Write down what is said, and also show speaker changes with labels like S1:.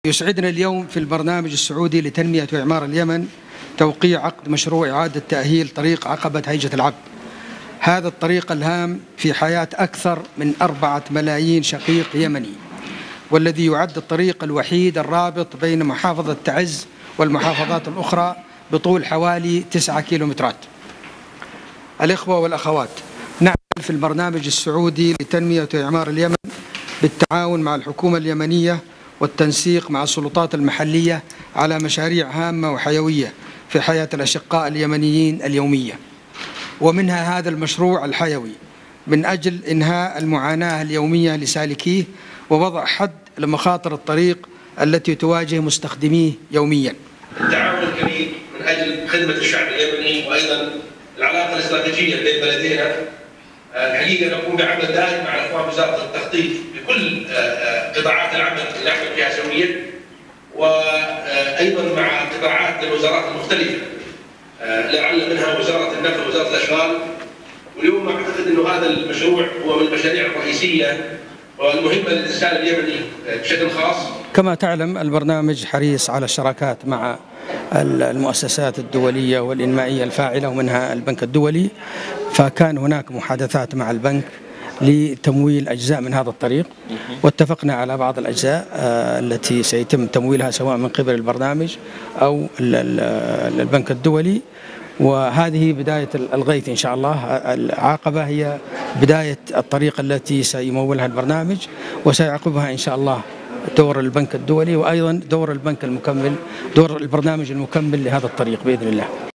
S1: يسعدنا اليوم في البرنامج السعودي لتنمية وإعمار اليمن توقيع عقد مشروع إعادة تأهيل طريق عقبة هيجة العبد. هذا الطريق الهام في حياة أكثر من 4 ملايين شقيق يمني، والذي يعد الطريق الوحيد الرابط بين محافظة تعز والمحافظات الأخرى بطول حوالي 9 كيلومترات. الإخوة والأخوات، نعمل في البرنامج السعودي لتنمية وإعمار اليمن بالتعاون مع الحكومة اليمنية والتنسيق مع السلطات المحلية على مشاريع هامة وحيوية في حياة الأشقاء اليمنيين اليومية، ومنها هذا المشروع الحيوي من أجل إنهاء المعاناة اليومية لسالكيه ووضع حد لمخاطر الطريق التي تواجه مستخدميه يوميا.
S2: التعاون الكبير من أجل خدمة الشعب اليمني، وأيضا العلاقة الاستراتيجية بين بلدينا. الحقيقة نقوم بعمل دائم مع الأخوان وزارة التخطيط بكل قطاعات العمل اللي نعمل فيها سويا، وأيضا مع قطاعات الوزارات المختلفة، لعل منها وزارة النقل ووزارة الأشغال. واليوم أعتقد أنه هذا المشروع هو من المشاريع الرئيسية والمهمة للإنسان اليمني بشكل خاص.
S1: كما تعلم البرنامج حريص على الشراكات مع المؤسسات الدولية والإنمائية الفاعلة ومنها البنك الدولي، فكان هناك محادثات مع البنك لتمويل أجزاء من هذا الطريق، واتفقنا على بعض الأجزاء التي سيتم تمويلها سواء من قبل البرنامج أو البنك الدولي. وهذه بداية الغيث إن شاء الله. العاقبة هي بداية الطريق التي سيمولها البرنامج، وسيعقبها إن شاء الله دور البنك الدولي، وأيضا دور البنك المكمل، دور البرنامج المكمل لهذا الطريق بإذن الله.